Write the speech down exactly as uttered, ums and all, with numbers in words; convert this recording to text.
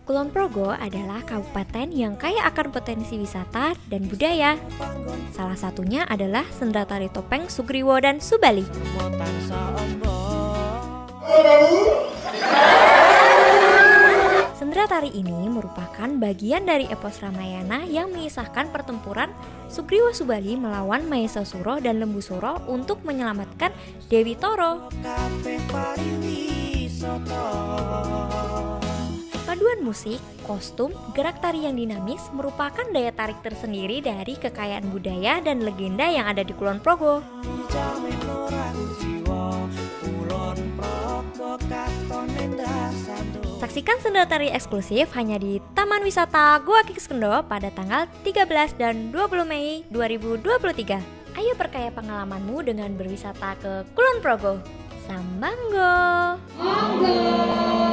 Kulon Progo adalah kabupaten yang kaya akan potensi wisata dan budaya. Salah satunya adalah senda tari topeng Sugriwo dan Subali. Senda tari ini merupakan bagian dari epos Ramayana yang mengisahkan pertempuran Sugriwo Subali melawan Mahesasura dan Lembusura untuk menyelamatkan Dewi Toro. Paduan musik, kostum, gerak tari yang dinamis merupakan daya tarik tersendiri dari kekayaan budaya dan legenda yang ada di Kulon Progo. Saksikan senda tari eksklusif hanya di Taman Wisata Goa Kikskendo pada tanggal tiga belas dan dua puluh Mei dua ribu dua puluh tiga. Ayo perkaya pengalamanmu dengan berwisata ke Kulon Progo. Sambanggo! Monggo!